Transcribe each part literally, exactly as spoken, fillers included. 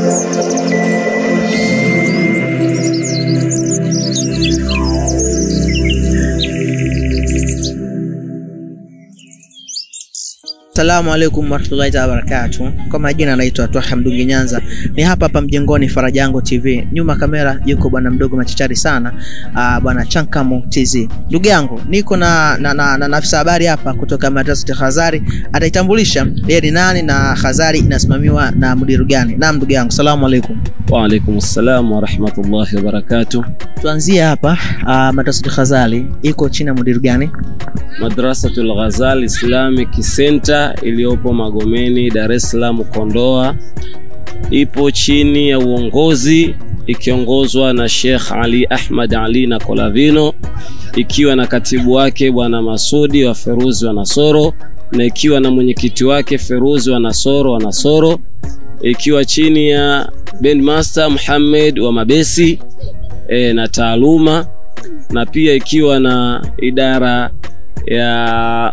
Assalamu alaikum warahmatullahi wabarakatuh. Kwa majina naitwa Twaha Mdungi Nyanza. Ni hapa hapa mjengoni Farajango T V. Nyuma kamera yuko bwana mdogo machachari sana, uh, bwana Chankamu T Z. Ndugu yangu, niko na na, na, na nafisa habari hapa kutoka madrasa ya Khazali. Ataitambulisha yeye ni nani na Khazali inasimamiwa na mudiru gani. Naam ndugu yangu, assalamu alaikum. Wa alaikum assalam wa rahmatullahi wa barakatuh. Tuanzie hapa, uh, madrasa ya Khazali iko chini ya mudiru gani? Madrasatul Ghazali Islamic Center iliyopo Magomeni, Dar es Salaam, Kondoa, ipo chini ya uongozi ikiongozwa na Sheikh Ali Ahmad Ali na Kolavino, ikiwa na katibu wake bwana Masudi wa Feruzi wa Nasoro, na ikiwa na mwenyekiti wake Feruzi wa Nasoro wa Nasoro, ikiwa chini ya Bandmaster Muhammad wa Mabesi e, na taaluma, na pia ikiwa na idara ya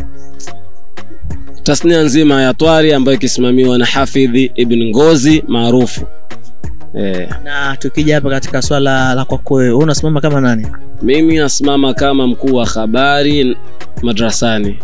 tasnia nzima ya Twari ambayo ikisimamiwa na Hafidhi Ibn Ngozi maarufu. Eh. Na tukija hapa katika swala la kwako, wewe unasimama kama nani? Mimi nasimama kama mkuu wa habari madrasani.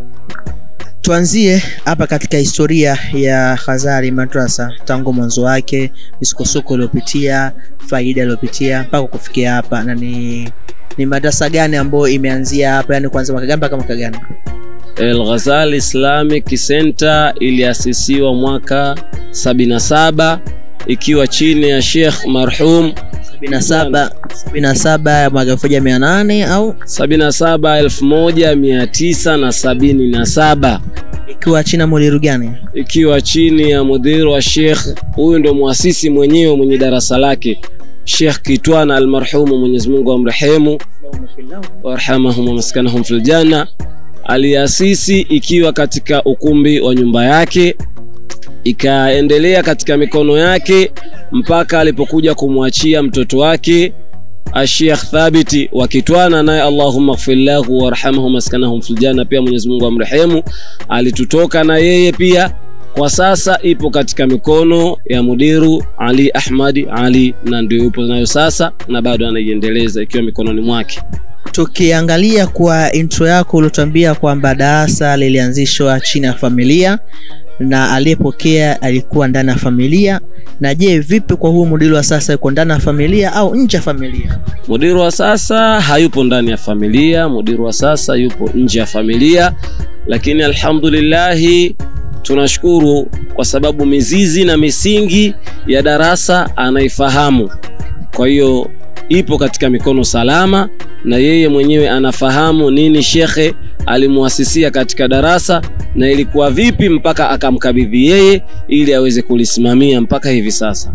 Tuanzie hapa katika historia ya Khazali madrasa tangu mwanzo wake, misukosuko iliyopitia, faida iliyopitia mpaka kufikia hapa, na ni ni madrasa gani ambayo imeanzia hapa, yani kuanzia mwaka gani mpaka mwaka gani? Al-Ghazali Islamic Center iliasisiwa mwaka sabini na saba ikiwa chini ya Sheikh marhum sabini na saba sabini na saba mwaka elfu moja mia nane au sabini na saba elfu moja mia tisa sabini na saba, ikiwa chini ya mudiru gani? Ikiwa chini ya mudiru wa Sheikh, huyu ndo muasisi mwenyewe mwenye darasa lake, Sheikh Kitwana al-marhum, Mwenyezi Mungu amrehemu warhamahum wa maskanahum fil janna. Aliasisi ikiwa katika ukumbi wa nyumba yake, ikaendelea katika mikono yake mpaka alipokuja kumwachia mtoto wake Sheikh Thabiti wa Kitwana, naye Allahumma ighfir lahu warhamhu maskanahum fil janna, pia Mwenyezi Mungu amrehemu. Alitutoka na yeye pia, kwa sasa ipo katika mikono ya mudiru Ali Ahmad Ali, na ndio yupo nayo sasa na bado anaiendeleza ikiwa mikononi mwake. Tukiangalia kwa intro yako ulituambia kwamba darasa lilianzishwa chini ya familia na aliyepokea alikuwa ndani ya familia, na je, vipi kwa huu mudiru wa sasa, yuko ndani ya familia au nje ya familia? Mudiru wa sasa hayupo ndani ya familia, mudiru wa sasa yupo nje ya familia, lakini alhamdulillah tunashukuru kwa sababu mizizi na misingi ya darasa anaifahamu. Kwa hiyo ipo katika mikono salama, na yeye mwenyewe anafahamu nini shekhe alimuasisia katika darasa na ilikuwa vipi mpaka akamkabidhi yeye ili aweze kulisimamia mpaka hivi sasa.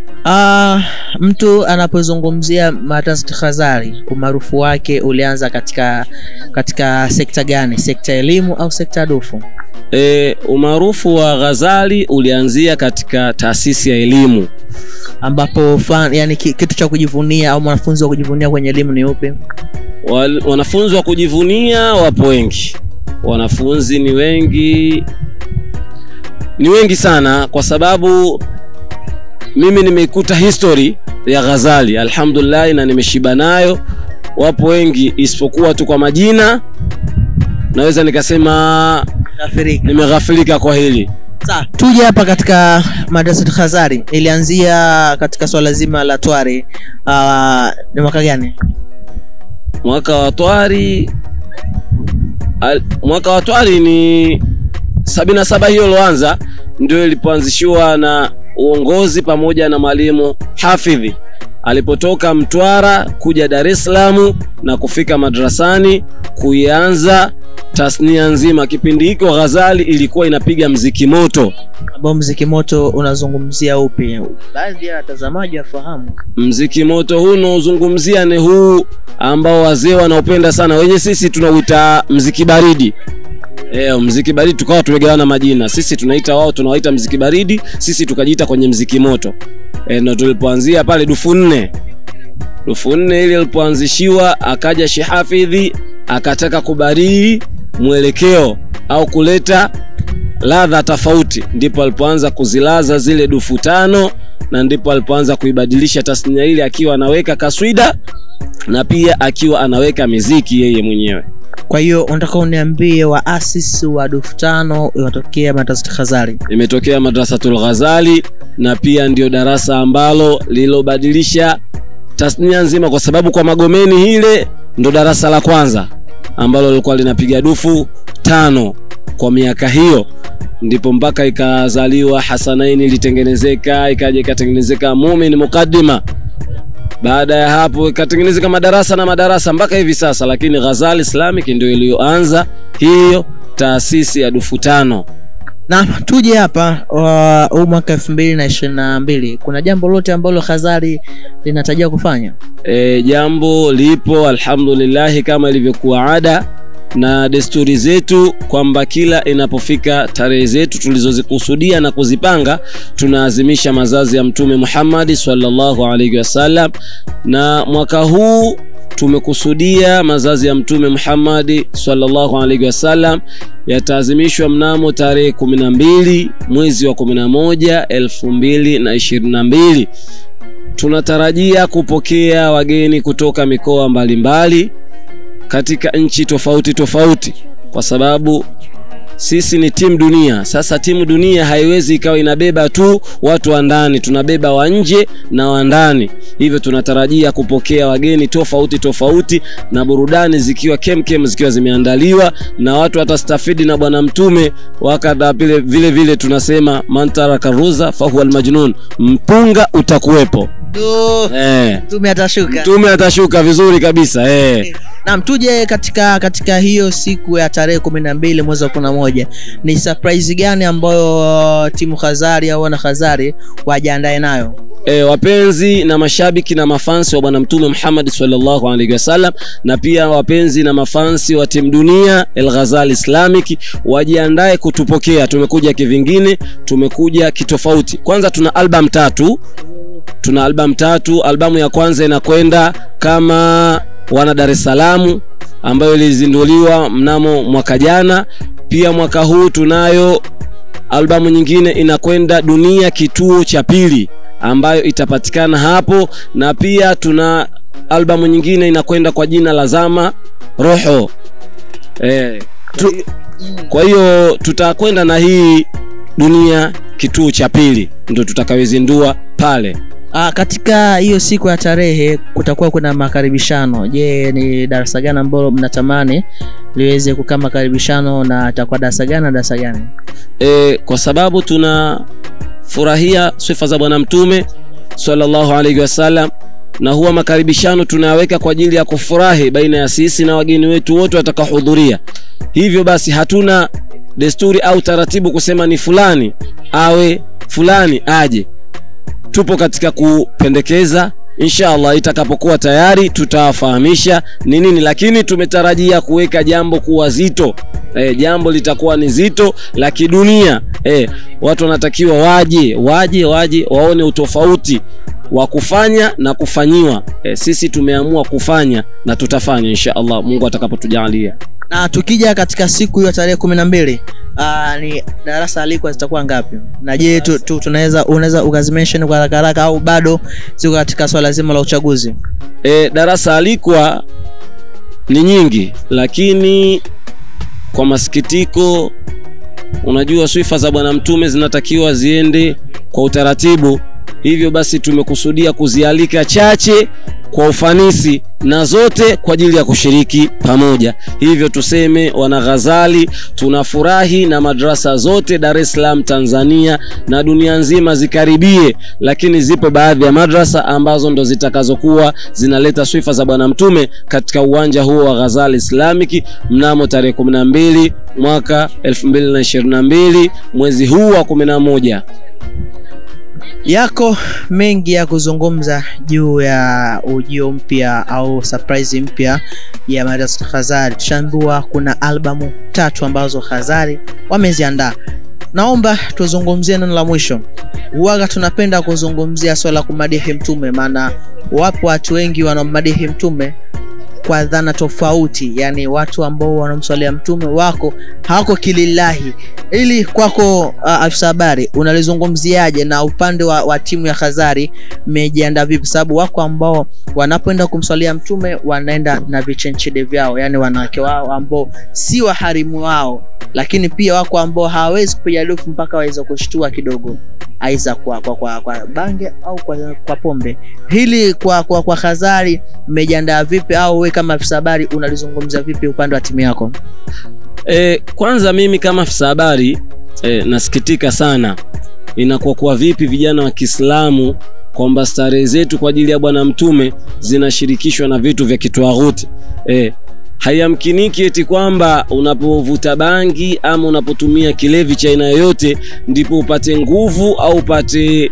Ah, mtu anapozungumzia madrasa Khazali, umaarufu wake ulianza katika katika sekta gani? Sekta elimu au sekta dufu? E, umaarufu wa Ghazali ulianzia katika taasisi ya elimu, ambapo fan, yani kitu cha kujivunia au wanafunzi wa kujivunia kwenye elimu ni upi? Wal, wanafunzi wa kujivunia wapo wengi. Wanafunzi ni wengi, ni wengi sana, kwa sababu mimi nimeikuta history ya Ghazali alhamdulillah na nimeshiba nayo. Wapo wengi, isipokuwa tu kwa majina naweza nikasema nimeghafilika kwa hili. Sasa tuje hapa katika madrasa Khazali, ilianzia katika swala zima la Twari. Uh, ni mwaka gani? Mwaka wa Twari al, mwaka wa Twari ni sabini na saba, hiyo loanza ndio ilipoanzishwa na uongozi pamoja na mwalimu Hafidhi alipotoka Mtwara kuja Dar es Salaam na kufika madrasani kuianza tasnia nzima. Kipindi hiko Ghazali ilikuwa inapiga mziki moto. Ambao mziki moto unazungumzia upi? Baadhi ya watazamaji wafahamu. Mziki moto huu unaozungumzia ni huu ambao wazee wanaopenda sana, wenye sisi tunauita mziki baridi. Eh, mziki baridi tukawa tumegawana majina. Sisi tunaita, wao tunawaita mziki baridi, sisi tukajiita kwenye mziki moto. Eh, na tulipoanzia pale dufu nne. Dufu nne ile ilipoanzishiwa, akaja Sheikh Hafidhi akataka kubariki mwelekeo au kuleta ladha tofauti, ndipo alipoanza kuzilaza zile dufu tano na ndipo alipoanza kuibadilisha tasnia ile, akiwa anaweka kaswida na pia akiwa anaweka muziki yeye mwenyewe. Kwa hiyo unataka uniambie waasisi wa Dufu Tano watokea Madrasatul Ghazali? Imetokea Madrasatul Ghazali, na pia ndio darasa ambalo lilobadilisha tasnia nzima, kwa sababu kwa Magomeni hile ndo darasa la kwanza ambalo lilikuwa linapiga dufu tano kwa miaka hiyo, ndipo mpaka ikazaliwa Hasanaini litengenezeka, ikaje ikatengenezeka Mumin Mukaddima. Baada ya hapo ikatengenezeka madarasa na madarasa mpaka hivi sasa, lakini Ghazali Islamic ndio iliyoanza hiyo taasisi ya Dufu Tano. Na tuje hapa uh, mwaka elfu mbili na ishirini na mbili, kuna jambo lote ambalo Ghazali linatarajia kufanya? E, jambo lipo alhamdulillah, kama ilivyokuwa ada na desturi zetu, kwamba kila inapofika tarehe zetu tulizozikusudia na kuzipanga, tunaazimisha mazazi ya Mtume Muhammad sallallahu alaihi wasallam. Na mwaka huu tumekusudia mazazi ya Mtume Muhammad sallallahu alaihi wasallam yataazimishwa mnamo tarehe kumi na mbili mwezi wa kumi na moja elfu mbili na ishirini na mbili. Tunatarajia kupokea wageni kutoka mikoa mbalimbali katika nchi tofauti tofauti, kwa sababu sisi ni timu dunia. Sasa timu dunia haiwezi ikawa inabeba tu watu wa ndani, tunabeba wa nje na wa ndani. Hivyo tunatarajia kupokea wageni tofauti tofauti, na burudani zikiwa kemkem zikiwa zimeandaliwa, na watu watastafidi na bwana Mtume. Wakadha vile vile vile tunasema mantara karuza fahuwa almajnun, mpunga utakuwepo. Do eh, Mtume atashuka. Mtume atashuka vizuri kabisa eh. Na mtuje katika katika hiyo siku ya tarehe kumi na mbili mwezi wa kumi na moja, ni surprise gani ambayo timu Ghazali au wana Ghazali wajiandae nayo? E, wapenzi na mashabiki na mafansi wa bwana Mtume Muhammad sallallahu alaihi wasallam, na pia wapenzi na mafansi wa timu dunia El Ghazali Islamic wajiandae kutupokea. Tumekuja kivingine, tumekuja kitofauti. Kwanza tuna album tatu. Tuna album tatu. Albamu ya kwanza inakwenda kama wana Dar es Salaam, ambayo ilizinduliwa mnamo mwaka jana. Pia mwaka huu tunayo albamu nyingine inakwenda dunia kituo cha pili, ambayo itapatikana hapo. Na pia tuna albamu nyingine inakwenda kwa jina la Zama Roho. Eh, tu, kwa hiyo tutakwenda na hii dunia kituo cha pili, ndio tutakayozindua pale. Ah, katika hiyo siku ya tarehe kutakuwa kuna makaribishano. Je, ni darasa gani ambalo mnatamani liweze kukaa makaribishano, na atakuwa darasa gani na darasa gani? E, kwa sababu tuna furahia sifa za bwana Mtume sallallahu alaihi wasallam, na huwa makaribishano tunaweka kwa ajili ya kufurahi baina ya sisi na wageni wetu wote watakaohudhuria. Hivyo basi hatuna desturi au taratibu kusema ni fulani awe fulani aje. Tupo katika kupendekeza, inshallah itakapokuwa tayari tutawafahamisha ni nini, lakini tumetarajia kuweka jambo kuwa zito. E, jambo litakuwa ni zito la kidunia. E, watu wanatakiwa waje waje waje waone utofauti wa kufanya na kufanyiwa. E, sisi tumeamua kufanya na tutafanya inshallah Mungu atakapotujalia. Na tukija katika siku hiyo tarehe kumi na mbili, ah ni darasa aliko zitakuwa ngapi? Na je tu, tu, tunaweza unaweza ukazimention kwa haraka haraka au bado ziko katika swala zima la uchaguzi? E, darasa alikwa ni nyingi, lakini kwa masikitiko unajua sifa za bwana Mtume zinatakiwa ziende kwa utaratibu. Hivyo basi tumekusudia kuzialika chache kwa ufanisi, na zote kwa ajili ya kushiriki pamoja. Hivyo tuseme wana Ghazali tunafurahi na madrasa zote Dar es Salaam, Tanzania na dunia nzima zikaribie, lakini zipo baadhi ya madrasa ambazo ndo zitakazokuwa zinaleta sifa za bwana Mtume katika uwanja huo wa Ghazali Islamic mnamo tarehe kumi na mbili mwaka elfu mbili na ishirini na mbili mwezi huu wa kumi na moja. Yako mengi ya kuzungumza juu ya ujio mpya au surprise mpya ya Madrasa Ghazali. Tushambua kuna albamu tatu ambazo Ghazali wameziandaa. Naomba tuzungumzie neno la mwisho. Huaga tunapenda kuzungumzia swala kumadihi Mtume, maana wapo watu wengi wanamadihi Mtume kwa dhana tofauti, yani watu ambao wanamswalia mtume wako hawako kilillahi. Ili kwako uh, afisa habari unalizungumziaje, na upande wa, wa timu ya Khazari mmejiandaa vipi? Sababu wako ambao wanapoenda kumswalia mtume wanaenda na vichenchede vyao, yani wanawake wao ambao si waharimu wao, lakini pia wako ambao hawawezi kupiga lufu mpaka waweze kushtua kidogo, aidha kwa kwa kwa, kwa bange au kwa, kwa pombe. Hili kwa kwa, kwa Khazari mmejiandaa vipi, au wewe kama afisa habari unalizungumzia vipi upande wa timu yako? E, kwanza mimi kama afisa habari e, nasikitika sana inakuwa kwa vipi vijana wa Kiislamu kwamba starehe zetu kwa ajili ya bwana mtume zinashirikishwa na vitu vya kitwaghuti. Eh, hayamkiniki eti kwamba unapovuta bangi ama unapotumia kilevi cha aina yoyote ndipo upate nguvu au upate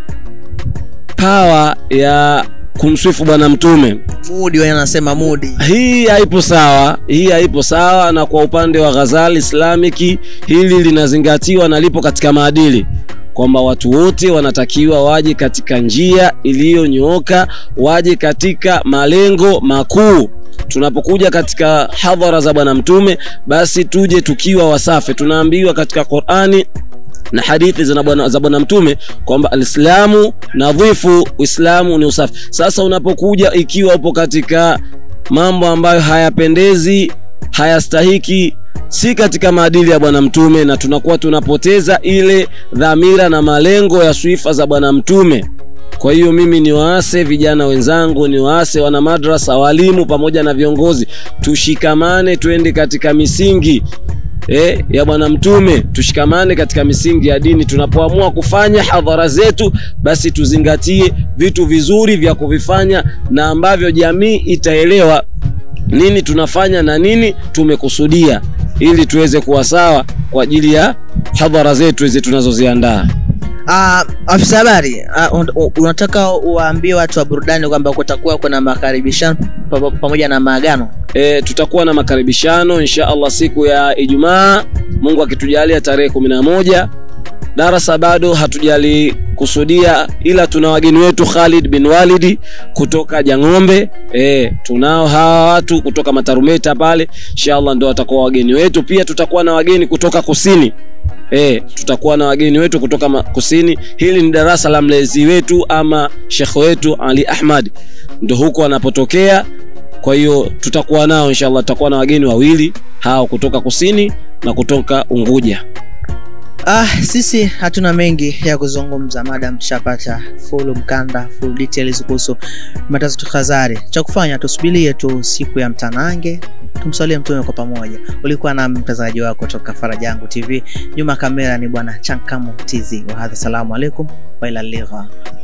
power ya kumswifu bwana mtume. Mudi wao anasema mudi. Hii haipo sawa, hii haipo sawa. Na kwa upande wa Ghazali Islamiki hili linazingatiwa na lipo katika maadili kwamba watu wote wanatakiwa waje katika njia iliyonyooka, waje katika malengo makuu. Tunapokuja katika hadhara za bwana mtume basi tuje tukiwa wasafi. Tunaambiwa katika Qur'ani na hadithi za bwana za bwana mtume kwamba alislamu nadhifu, Uislamu ni usafi. Sasa unapokuja ikiwa upo katika mambo ambayo hayapendezi, hayastahiki, si katika maadili ya bwana mtume, na tunakuwa tunapoteza ile dhamira na malengo ya swifa za bwana mtume. Kwa hiyo mimi ni waase vijana wenzangu, ni waase wana madrasa, walimu pamoja na viongozi, tushikamane twende katika misingi eh ya bwana mtume, tushikamane katika misingi ya dini. Tunapoamua kufanya hadhara zetu basi tuzingatie vitu vizuri vya kuvifanya na ambavyo jamii itaelewa nini tunafanya na nini tumekusudia, ili tuweze kuwa sawa kwa ajili ya hadhara zetu hizi tunazoziandaa. Ah, uh, afisa habari, uh, unataka uwaambie watu wa burudani kwamba kutakuwa kuna makaribishano pamoja na maagano? E, tutakuwa na makaribishano insha Allah siku ya Ijumaa, Mungu akitujalia, tarehe kumi na moja. Darasa bado hatujali kusudia, ila tuna wageni wetu Khalid bin Walidi kutoka Jangombe. Eh, tunao hawa watu kutoka Matarumeta pale, inshallah ndio watakuwa wageni wetu. Pia tutakuwa na wageni kutoka kusini. Eh, tutakuwa na wageni wetu kutoka kusini. Hili ni darasa la mlezi wetu ama Sheikh wetu Ali Ahmad, ndio huko anapotokea. Kwa hiyo tutakuwa nao inshallah, tutakuwa na wageni wawili hao kutoka kusini na kutoka Unguja. Ah, sisi hatuna mengi ya kuzungumza, madam tushapata full mkanda, full details kuhusu Matatu Khazari. Cha kufanya tusubirie tu siku ya mtanange, tumsalie mtume kwa pamoja. Ulikuwa na mtazamaji wako kutoka Farajangu T V, nyuma kamera ni bwana Chankamo T Z. Wa hadha, salamu alaykum wa ila ligha.